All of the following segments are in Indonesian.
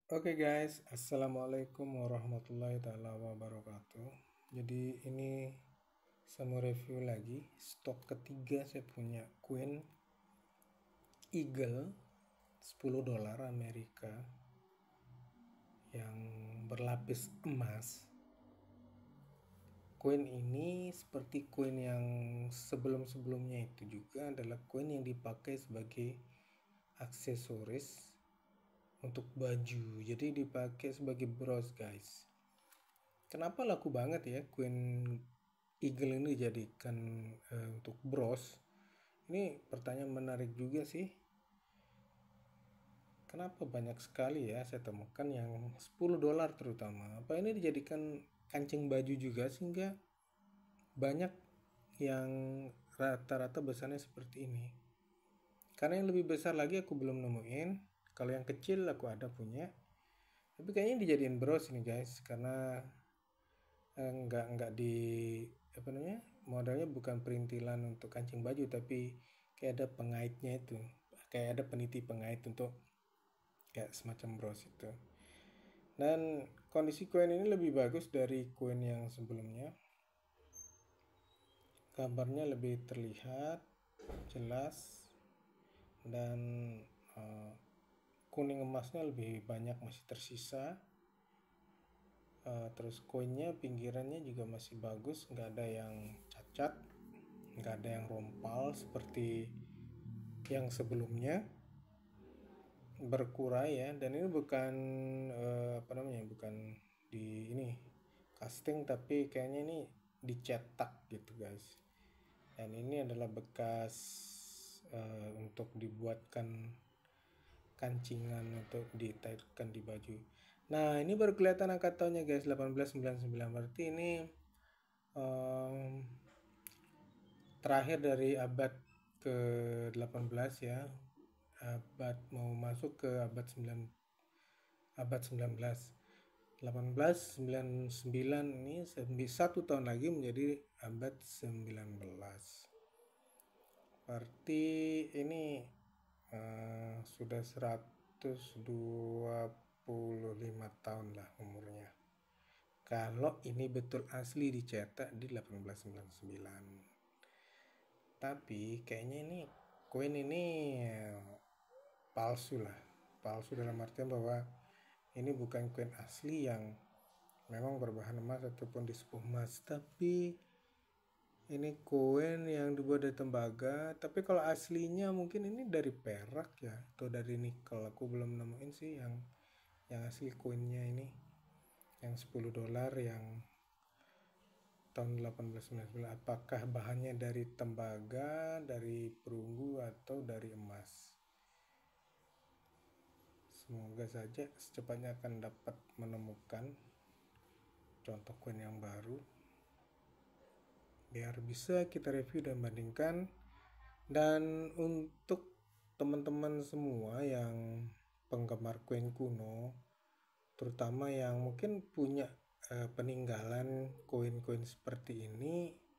Oke guys, Assalamualaikum warahmatullahi taala wabarakatuh. Jadi ini saya mau review lagi stok ketiga. Saya punya Queen Eagle $10 Amerika yang berlapis emas. Koin ini seperti koin yang sebelum-sebelumnya itu juga adalah koin yang dipakai sebagai aksesoris untuk baju. Jadi dipakai sebagai bros guys. Kenapa laku banget ya Queen Eagle ini dijadikan untuk bros? Ini pertanyaan menarik juga sih. Kenapa banyak sekali ya saya temukan yang $10 terutama. Apa ini dijadikan kancing baju juga sehingga banyak yang rata-rata besarnya seperti ini. Karena yang lebih besar lagi aku belum nemuin. Kalau yang kecil aku ada punya. Tapi kayaknya dijadiin bros ini guys karena nggak di apa namanya, modelnya bukan perintilan untuk kancing baju tapi kayak ada pengaitnya itu, kayak ada peniti pengait untuk kayak semacam bros itu. Dan kondisi koin ini lebih bagus dari koin yang sebelumnya, gambarnya lebih terlihat jelas dan kuning emasnya lebih banyak masih tersisa. Terus koinnya pinggirannya juga masih bagus, nggak ada yang cacat, nggak ada yang rompal seperti yang sebelumnya, berkurai ya. Dan ini bukan apa namanya, bukan di ini casting tapi kayaknya ini dicetak gitu guys. Dan ini adalah bekas untuk dibuatkan kancingan untuk ditaikkan di baju. Nah ini baru kelihatan angka tahunnya guys, 1899. Berarti ini terakhir dari abad ke-18 ya, abad mau masuk ke abad 19. 1899 ini satu tahun lagi menjadi abad 19. Berarti ini sudah 125 tahun lah umurnya. Kalau ini betul asli dicetak di 1899. Tapi kayaknya ini koin ini palsu lah. Palsu dalam artian bahwa ini bukan koin asli yang memang berbahan emas ataupun disepuh emas, tapi ini koin yang dibuat dari tembaga. Tapi kalau aslinya mungkin ini dari perak ya atau dari nikel. Aku belum nemuin sih yang asli koinnya ini, yang $10 yang tahun 1899. Apakah bahannya dari tembaga, dari perunggu, atau dari emas? Semoga saja secepatnya akan dapat menemukan contoh koin yang baru biar bisa kita review dan bandingkan. Dan untuk teman-teman semua yang penggemar koin kuno, terutama yang mungkin punya peninggalan koin-koin seperti ini,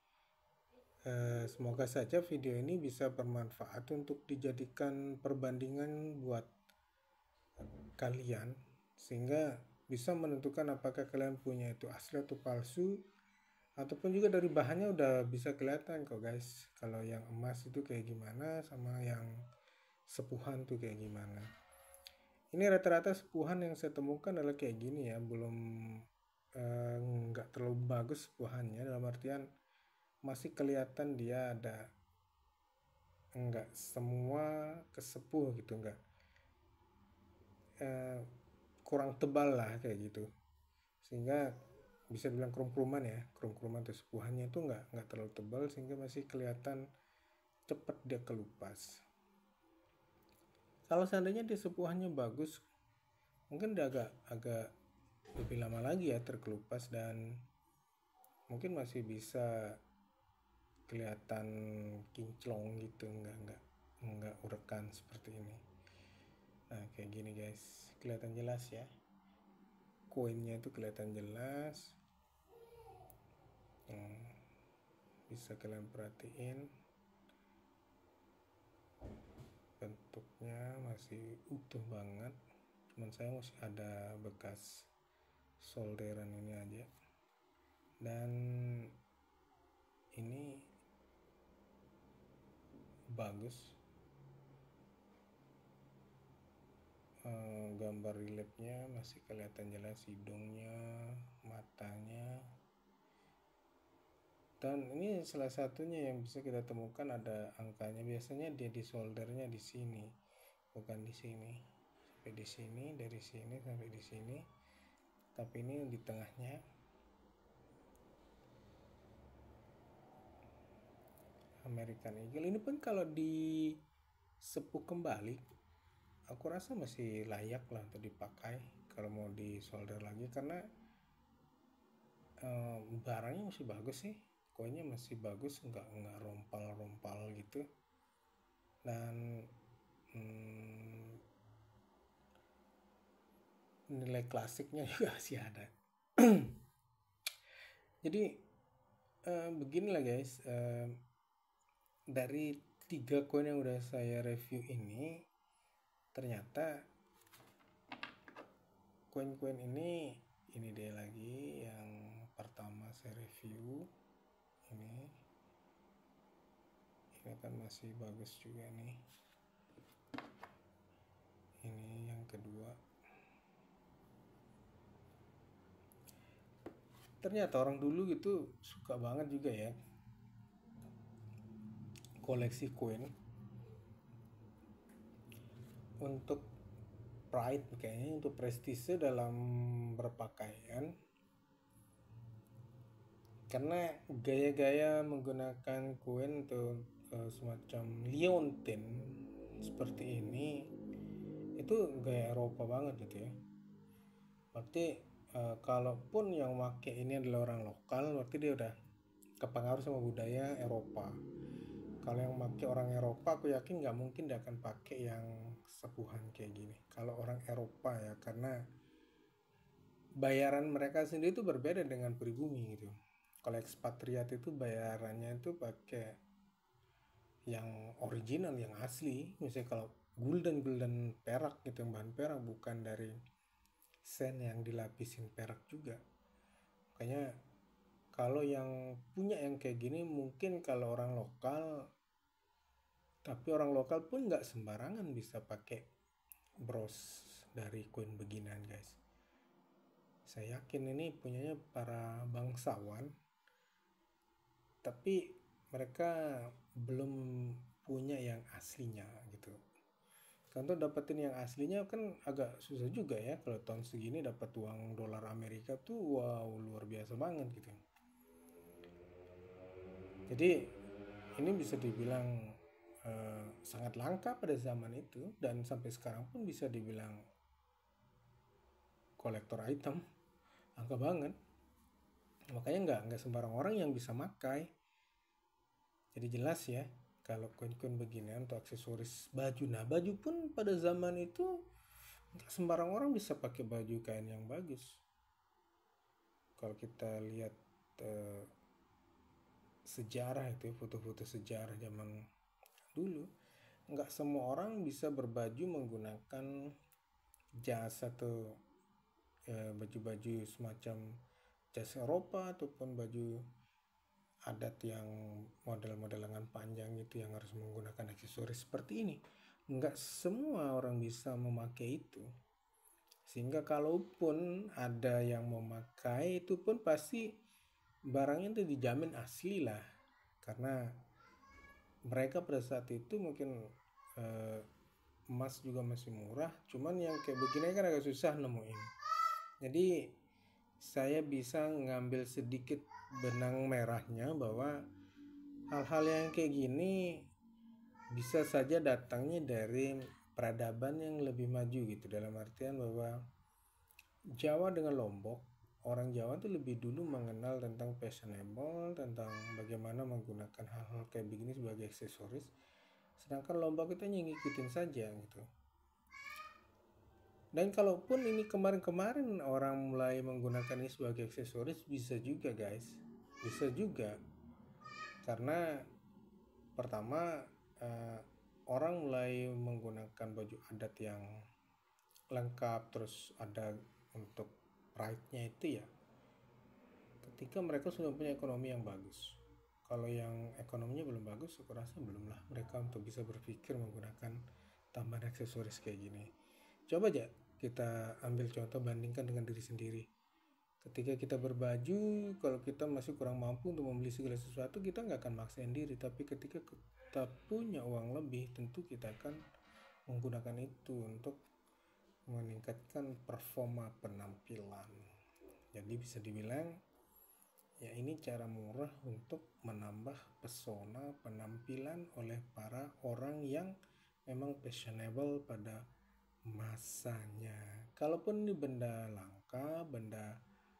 semoga saja video ini bisa bermanfaat untuk dijadikan perbandingan buat kalian sehingga bisa menentukan apakah kalian punya itu asli atau palsu, ataupun juga dari bahannya udah bisa kelihatan kok guys kalau yang emas itu kayak gimana sama yang sepuhan tuh kayak gimana. Ini rata-rata sepuhan yang saya temukan adalah kayak gini ya, belum nggak terlalu bagus sepuhannya, dalam artian masih kelihatan dia ada, enggak semua kesepuh gitu, enggak kurang tebal lah kayak gitu, sehingga bisa bilang krum-kruman ya, krum-kruman atau sepuhannya itu enggak terlalu tebal sehingga masih kelihatan cepat dia kelupas. Kalau seandainya dia sepuhannya bagus, mungkin dia agak lebih lama lagi ya terkelupas dan mungkin masih bisa kelihatan kinclong gitu, enggak urekan seperti ini. Nah kayak gini guys, kelihatan jelas ya, koinnya itu kelihatan jelas. Bisa kalian perhatiin bentuknya masih utuh banget, teman saya masih ada bekas solderan ini aja. Dan ini bagus, gambar reliefnya masih kelihatan jelas hidungnya, matanya. Dan ini salah satunya yang bisa kita temukan ada angkanya. Biasanya dia di soldernya di sini, bukan di sini. Sampai di sini, dari sini sampai di sini. Tapi ini di tengahnya. American Eagle ini pun kalau disepuh kembali, aku rasa masih layak lah untuk dipakai kalau mau di solder lagi, karena barangnya masih bagus sih, koinnya masih bagus, nggak rompal gitu. Dan nilai klasiknya juga masih ada. Jadi beginilah guys, dari 3 koin yang udah saya review ini, ternyata koin-koin ini dia lagi yang pertama saya review ini kan masih bagus juga nih. Ini yang kedua. Ternyata orang dulu gitu suka banget juga ya koleksi koin untuk pride, kayaknya untuk prestise dalam berpakaian, karena gaya-gaya menggunakan koin untuk semacam liontin seperti ini itu gaya Eropa banget gitu ya. Berarti kalaupun yang pakai ini adalah orang lokal, berarti dia udah kepengaruh sama budaya Eropa. Kalau yang pakai orang Eropa, aku yakin nggak mungkin dia akan pakai yang sepuhan kayak gini. Kalau orang Eropa ya, karena bayaran mereka sendiri itu berbeda dengan pribumi gitu. Kalau ekspatriat itu bayarannya itu pakai yang original, yang asli. Misalnya kalau gulden perak gitu, yang bahan perak, bukan dari sen yang dilapisin perak juga. Makanya kalau yang punya yang kayak gini mungkin kalau orang lokal, tapi orang lokal pun nggak sembarangan bisa pakai bros dari koin beginian guys. Saya yakin ini punyanya para bangsawan, tapi mereka belum punya yang aslinya gitu. Kan tuh dapetin yang aslinya kan agak susah juga ya. Kalau tahun segini dapat uang dolar Amerika tuh wow, luar biasa banget gitu. Jadi ini bisa dibilang sangat langka pada zaman itu, dan sampai sekarang pun bisa dibilang kolektor item, langka banget. Makanya nggak sembarang orang yang bisa makai. Jadi jelas ya, kalau koin-koin beginian untuk aksesoris baju. Nah, baju pun pada zaman itu nggak sembarang orang bisa pakai baju kain yang bagus. Kalau kita lihat sejarah itu, foto-foto sejarah zaman dulu, nggak semua orang bisa berbaju menggunakan jas atau baju-baju semacam jas Eropa ataupun baju adat yang model-model lengan panjang itu yang harus menggunakan aksesoris seperti ini. Nggak semua orang bisa memakai itu, sehingga kalaupun ada yang memakai itu pun pasti barangnya itu dijamin asli lah, karena mereka pada saat itu mungkin emas juga masih murah, cuman yang kayak begini kan agak susah nemuin. Jadi saya bisa ngambil sedikit benang merahnya bahwa hal-hal yang kayak gini bisa saja datangnya dari peradaban yang lebih maju gitu, dalam artian bahwa Jawa dengan Lombok, orang Jawa tuh lebih dulu mengenal tentang fashionable, tentang bagaimana menggunakan hal-hal kayak begini sebagai aksesoris, sedangkan Lombok itu ngikutin saja gitu. Dan kalaupun ini kemarin-kemarin orang mulai menggunakan ini sebagai aksesoris, bisa juga guys, bisa juga, karena pertama orang mulai menggunakan baju adat yang lengkap, terus ada untuk pride-nya itu ya ketika mereka sudah punya ekonomi yang bagus. Kalau yang ekonominya belum bagus, aku rasa belum lah mereka untuk bisa berpikir menggunakan tambahan aksesoris kayak gini. Coba aja kita ambil contoh, bandingkan dengan diri sendiri. Ketika kita berbaju, kalau kita masih kurang mampu untuk membeli segala sesuatu, kita nggak akan maksain diri. Tapi ketika kita punya uang lebih, tentu kita akan menggunakan itu untuk meningkatkan performa penampilan. Jadi bisa dibilang ya ini cara murah untuk menambah pesona penampilan oleh para orang yang memang fashionable pada masanya. Kalaupun ini benda langka, benda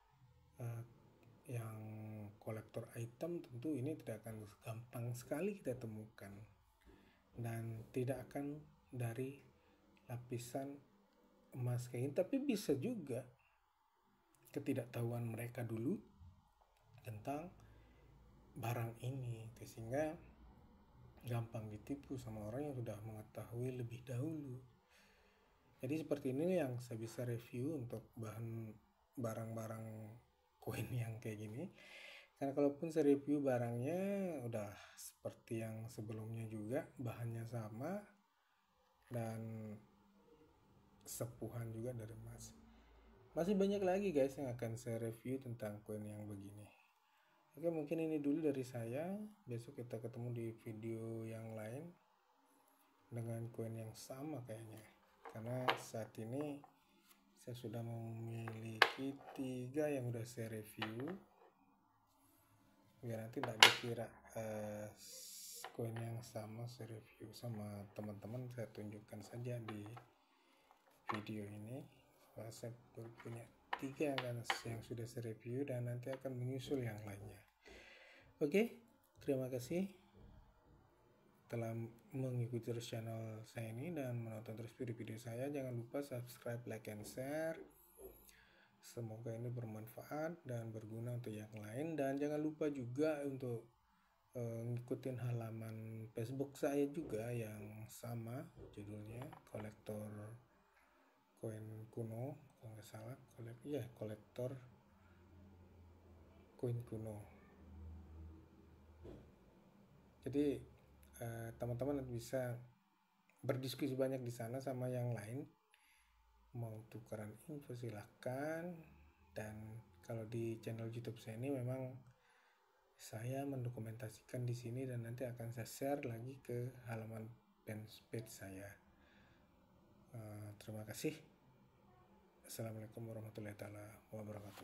yang kolektor item, tentu ini tidak akan gampang sekali kita temukan dan tidak akan dari lapisan emas kayak ini. Tapi bisa juga ketidaktahuan mereka dulu tentang barang ini, sehingga gampang ditipu sama orang yang sudah mengetahui lebih dahulu. Jadi seperti ini yang saya bisa review untuk bahan barang-barang koin yang kayak gini. Karena kalaupun saya review barangnya udah seperti yang sebelumnya juga, bahannya sama dan sepuhan juga dari emas. Masih banyak lagi guys yang akan saya review tentang koin yang begini. Oke, mungkin ini dulu dari saya. Besok kita ketemu di video yang lain dengan koin yang sama kayaknya. Karena saat ini saya sudah memiliki 3 yang udah saya review. Biar nanti tidak dikira koin yang sama saya review sama teman-teman, saya tunjukkan saja di video ini. Saya punya 3 yang sudah saya review dan nanti akan menyusul yang lainnya. Oke, terima kasih telah mengikuti terus channel saya ini dan menonton terus video-video saya. Jangan lupa subscribe, like, and share. Semoga ini bermanfaat dan berguna untuk yang lain. Dan jangan lupa juga untuk ngikutin halaman Facebook saya juga yang sama judulnya, kolektor koin kuno kalau nggak salah, kolektor koin kuno. Jadi teman-teman bisa berdiskusi banyak di sana sama yang lain. Mau tukeran info silahkan. Dan kalau di channel YouTube saya ini memang saya mendokumentasikan di sini dan nanti akan saya share lagi ke halaman fanpage saya. Terima kasih. Assalamualaikum warahmatullahi wabarakatuh.